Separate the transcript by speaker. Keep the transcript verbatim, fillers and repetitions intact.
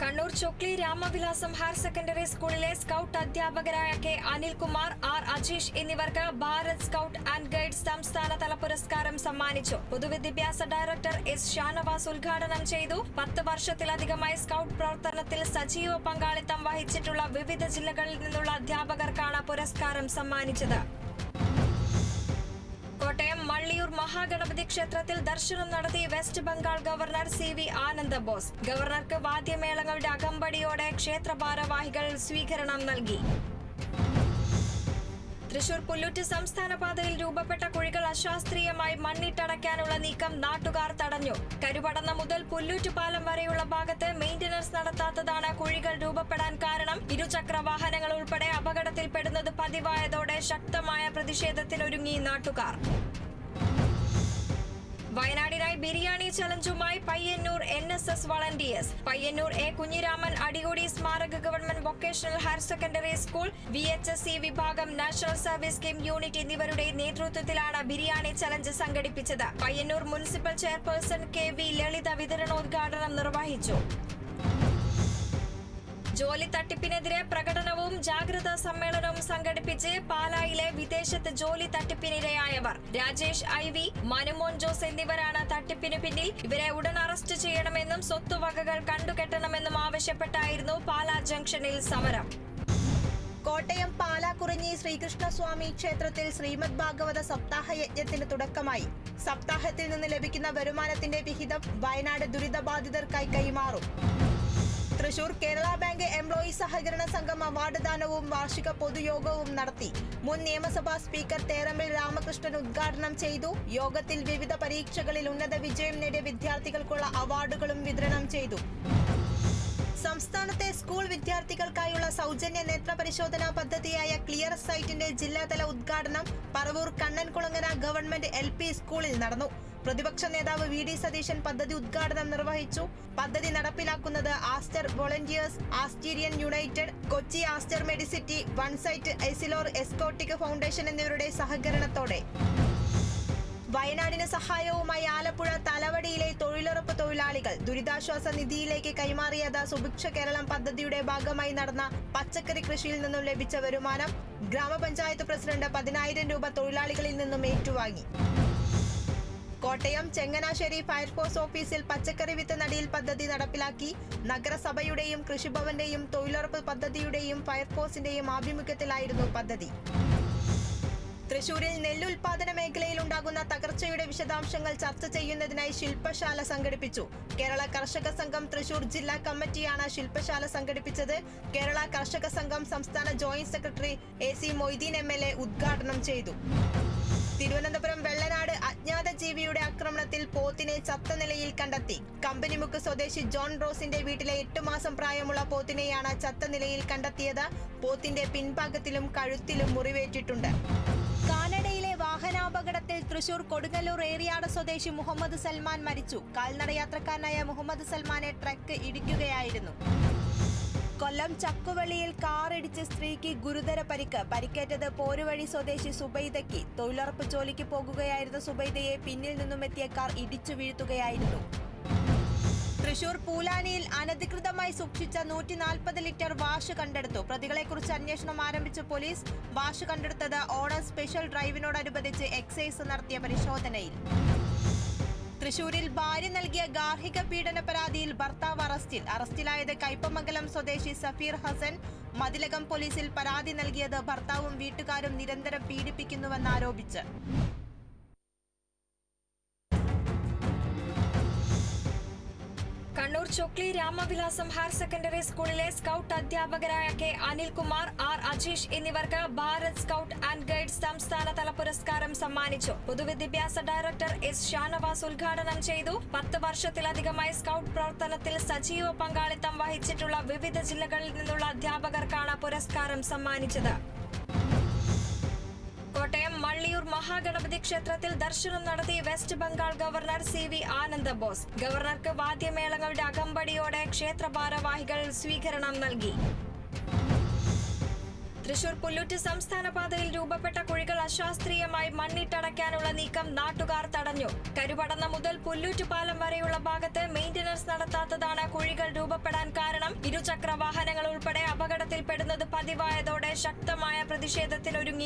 Speaker 1: Kannur Chokli Ramavilasam higher secondary സ്കൂളിലെ scout അധ്യാപകരായ K Anilkumar, R Ajeesh എന്നിവർക്ക് ഭാരത് സ്കൌട്ട് ആൻഡ് ഗൈഡ്സ് സംസ്ഥാനതല പുരസ്കാരം സമ്മാനിച്ചു. പൊതുവിദ്യാഭ്യാസ ഡയറക്ടർ എസ് ഷാനവാസ് ഉദ്ഘാടനം ചെയ്തു. പത്ത് വർഷത്തിലധികമായി സ്കൌട്ട് പ്രവർത്തനത്തിൽ സജീവ പങ്കാളിത്തം വഹിച്ചിട്ടുള്ള വിവിധ ജില്ലകളിൽ നിന്നുള്ള അധ്യാപകർക്കാണ് പുരസ്കാരം സമ്മാനിച്ചത്. കോട്ടയം മള്ളിയൂർ മഹാഗണപതി ക്ഷേത്രത്തിൽ ദർശനം നടത്തി West Bengal governor C V Ananda Bose. ഗവർണർക്ക് വാദ്യമേളങ്ങളുടെ അകമ്പടിയോടെ ക്ഷേത്ര ഭാരവാഹികൾ സ്വീകരണം നൽകി. തൃശൂർ പുല്ലൂറ്റ് സംസ്ഥാന പാതയിൽ രൂപപ്പെട്ട കുഴികൾ അശാസ്ത്രീയമായി മണ്ണിട്ടടയ്ക്കാനുള്ള നീക്കം നാട്ടുകാർ തടഞ്ഞു. കരുപടന്ന മുതൽ പുല്ലൂറ്റ് പാലം വരെയുള്ള ഭാഗത്ത് മെയിന്റനൻസ് നടത്താത്തതാണ് കുഴികൾ രൂപപ്പെടാൻ കാരണം. ഇരുചക്ര വാഹനങ്ങൾ ഉൾപ്പെടെ അപകടത്തിൽപ്പെടുന്നത് പതിവായതോടെ ശക്തമായ പ്രതിഷേധത്തിനൊരുങ്ങി നാട്ടുകാർ. വയനാടിനായി ബിരിയാണി ചലഞ്ചുമായി Payyanur N S S volunteers. Payyanur A Kunhiraman Adiyodi സ്മാരക government vocational higher secondary school, V H S C വിഭാഗം, നാഷണൽ സർവീസ് സ്കീം യൂണിറ്റ് എന്നിവരുടെ നേതൃത്വത്തിലാണ് ബിരിയാണി ചലഞ്ച് സംഘടിപ്പിച്ചത്. Payyanur municipal chairperson K V Lalitha വിതരണോദ്ഘാടനം നിർവഹിച്ചു. ജോലി തട്ടിപ്പിനെതിരെ പ്രകടനവും ജാഗ്രതാ സമ്മേളനവും സംഘടിപ്പിച്ച് പാലായിലെ വിദേശത്ത് ജോലി തട്ടിപ്പിനിരയായവർ. രാജേഷ് ഐ വി, മനുമോൻ ജോസ് എന്നിവരാണ് തട്ടിപ്പിന് പിന്നിൽ. ഇവരെ ഉടൻ അറസ്റ്റ് ചെയ്യണമെന്നും സ്വത്തുവകകൾ കണ്ടുകെട്ടണമെന്നും ആവശ്യപ്പെട്ടായിരുന്നു പാലാ ജംഗ്ഷനിൽ സമരം.
Speaker 2: കോട്ടയം പാലാക്കുറിഞ്ഞി ശ്രീകൃഷ്ണസ്വാമി ക്ഷേത്രത്തിൽ ശ്രീമദ് ഭാഗവത സപ്താഹ യജ്ഞത്തിന് തുടക്കമായി. സപ്താഹത്തിൽ നിന്ന് ലഭിക്കുന്ന വരുമാനത്തിന്റെ വിഹിതം വയനാട് ദുരിതബാധിതർക്കായി കൈമാറും. തൃശൂർ കേരള ബാങ്ക് എംപ്ലോയീസ് സഹകരണ സംഘം അവാർഡ് ദാനവും വാർഷിക പൊതുയോഗവും നടത്തി. മുൻ നിയമസഭാ സ്പീക്കർ തേറമ്പിൽ രാമകൃഷ്ണൻ ഉദ്ഘാടനം ചെയ്തു. യോഗത്തിൽ വിവിധ പരീക്ഷകളിൽ ഉന്നത വിജയം നേടിയ വിദ്യാർത്ഥികൾക്കുള്ള അവാർഡുകളും വിതരണം ചെയ്തു. സംസ്ഥാനത്തെ സ്കൂൾ വിദ്യാർത്ഥികൾക്കായുള്ള സൗജന്യ നേത്ര പരിശോധനാ പദ്ധതിയായ ക്ലിയർ സൈറ്റിന്റെ ജില്ലാതല ഉദ്ഘാടനം Paravur Kannankulangara government L P സ്കൂളിൽ നടന്നു. പ്രതിപക്ഷ നേതാവ് വി ഡി സതീശൻ പദ്ധതി ഉദ്ഘാടനം നിർവഹിച്ചു. പദ്ധതി നടപ്പിലാക്കുന്നത് Aster volunteers, Asterian United, Kochi Aster Medcity, OneSight, Essilor എസ്കോട്ടിക് ഫൗണ്ടേഷൻ എന്നിവരുടെ സഹകരണത്തോടെ. വയനാടിന് സഹായവുമായി ആലപ്പുഴ തലവടിയിലെ തൊഴിലുറപ്പ് തൊഴിലാളികൾ ദുരിതാശ്വാസ നിധിയിലേക്ക് കൈമാറിയത് സുഭിക്ഷ കേരളം പദ്ധതിയുടെ ഭാഗമായി നടന്ന പച്ചക്കറി കൃഷിയിൽ നിന്നും ലഭിച്ച വരുമാനം. ഗ്രാമപഞ്ചായത്ത് പ്രസിഡന്റ് പതിനായിരം രൂപ തൊഴിലാളികളിൽ നിന്നും ഏറ്റുവാങ്ങി. കോട്ടയം ചെങ്ങനാശ്ശേരി ഫയർഫോഴ്സ് ഓഫീസിൽ പച്ചക്കറി വിത്ത് നടീൽ പദ്ധതി നടപ്പിലാക്കി. നഗരസഭയുടെയും കൃഷിഭവന്റെയും തൊഴിലുറപ്പ് പദ്ധതിയുടെയും ഫയർഫോഴ്സിന്റെയും ആഭിമുഖ്യത്തിലായിരുന്നു പദ്ധതി. തൃശൂരിൽ നെല്ലുൽപാദന മേഖലയിൽ ഉണ്ടാകുന്ന തകർച്ചയുടെ വിശദാംശങ്ങൾ ചർച്ച ചെയ്യുന്നതിനായി ശില്പശാല സംഘടിപ്പിച്ചു. കേരള കർഷക സംഘം തൃശൂർ ജില്ലാ കമ്മിറ്റിയാണ് ശില്പശാല സംഘടിപ്പിച്ചത്. കേരള കർഷക സംഘം സംസ്ഥാന joint secretary A C Moideen M L A ഉദ്ഘാടനം ചെയ്തു. തിരുവനന്തപുരം വെള്ളനാട് അജ്ഞാത ജീവിയുടെ ആക്രമണത്തിൽ പോത്തിനെ ചത്ത നിലയിൽ കണ്ടെത്തി. കമ്പനിമുക്ക് സ്വദേശി ജോൺ റോസിന്റെ വീട്ടിലെ എട്ടു മാസം പ്രായമുള്ള പോത്തിനെയാണ് ചത്ത നിലയിൽ കണ്ടെത്തിയത്. പോത്തിന്റെ പിൻഭാഗത്തിലും കഴുത്തിലും മുറിവേറ്റിട്ടുണ്ട്. കാനഡയിലെ വാഹനാപകടത്തിൽ തൃശൂർ കൊടുങ്ങല്ലൂർ ഏറിയാട് സ്വദേശി മുഹമ്മദ് സൽമാൻ മരിച്ചു. കാൽനടയാത്രക്കാരനായ മുഹമ്മദ് സൽമാനെ ട്രക്ക് ഇടിക്കുകയായിരുന്നു. കൊല്ലം ചക്കുവള്ളിയിൽ കാറിടിച്ച് സ്ത്രീക്ക് ഗുരുതര പരിക്ക്. പരിക്കേറ്റത് പോരുവഴി സ്വദേശി സുബൈദയ്ക്ക്. തൊഴിലുറപ്പ് ജോലിക്ക് പോകുകയായിരുന്ന സുബൈദയെ പിന്നിൽ നിന്നും എത്തിയ കാർ ഇടിച്ചു വീഴ്ത്തുകയായിരുന്നു. തൃശൂർ പൂലാനിയിൽ അനധികൃതമായി സൂക്ഷിച്ച നൂറ്റി നാൽപ്പത് ലിറ്റർ വാഷ് കണ്ടെടുത്തു. പ്രതികളെക്കുറിച്ച് അന്വേഷണം ആരംഭിച്ച പോലീസ്. വാഷ് കണ്ടെടുത്തത് ഓണം സ്പെഷ്യൽ ഡ്രൈവിനോടനുബന്ധിച്ച് എക്സൈസ് നടത്തിയ പരിശോധനയിൽ. തൃശൂരിൽ ഭാര്യ നൽകിയ ഗാർഹിക പീഡന പരാതിയിൽ ഭർത്താവ് അറസ്റ്റിൽ. അറസ്റ്റിലായത് കയ്പമംഗലം സ്വദേശി സഫീർ ഹസൻ. മതിലകം പോലീസിൽ പരാതി നൽകിയത് ഭർത്താവും വീട്ടുകാരും നിരന്തരം പീഡിപ്പിക്കുന്നുവെന്നാരോപിച്ച്.
Speaker 1: കണ്ണൂർ ചൊക്ലി രാമവിലാസം ഹയർ സെക്കൻഡറി സ്കൂളിലെ സ്കൌട്ട് അധ്യാപകരായ കെ അനിൽകുമാർ, ആർ അജീഷ് എന്നിവർക്ക് ഭാരത് സ്കൌട്ട് ആൻഡ് ഗൈഡ്സ് സംസ്ഥാനതല പുരസ്കാരം സമ്മാനിച്ചു. പൊതുവിദ്യാഭ്യാസ ഡയറക്ടർ എസ് ഷാനവാസ് ഉദ്ഘാടനം ചെയ്തു. പത്ത് വർഷത്തിലധികമായി സ്കൌട്ട് പ്രവർത്തനത്തിൽ സജീവ പങ്കാളിത്തം വഹിച്ചിട്ടുള്ള വിവിധ ജില്ലകളിൽ നിന്നുള്ള അധ്യാപകർക്കാണ് പുരസ്കാരം സമ്മാനിച്ചത്. കോട്ടയം മള്ളിയൂർ മഹാഗണപതി ക്ഷേത്രത്തിൽ ദർശനം നടത്തി West Bengal governor C V Ananda Bose. ഗവർണർക്ക് വാദ്യമേളങ്ങളുടെ അകമ്പടിയോടെ ക്ഷേത്ര ഭാരവാഹികൾ സ്വീകരണം നൽകി. തൃശൂർ പുല്ലൂറ്റ് സംസ്ഥാന പാതയിൽ രൂപപ്പെട്ട കുഴികൾ അശാസ്ത്രീയമായി മണ്ണിട്ടടയ്ക്കാനുള്ള നീക്കം നാട്ടുകാർ തടഞ്ഞു. കരുപടന്ന മുതൽ പുല്ലൂറ്റ് പാലം വരെയുള്ള ഭാഗത്ത് മെയിന്റനൻസ് നടത്താത്ത പാടില്ലാത്തതാണ് കുഴികൾ രൂപപ്പെടാൻ കാരണം. ഇരുചക്ര വാഹനങ്ങൾ ഉൾപ്പെടെ അപകടത്തിൽപ്പെടുന്നത് പതിവായതോടെ ശക്തമായ പ്രതിഷേധത്തിനൊരുങ്ങി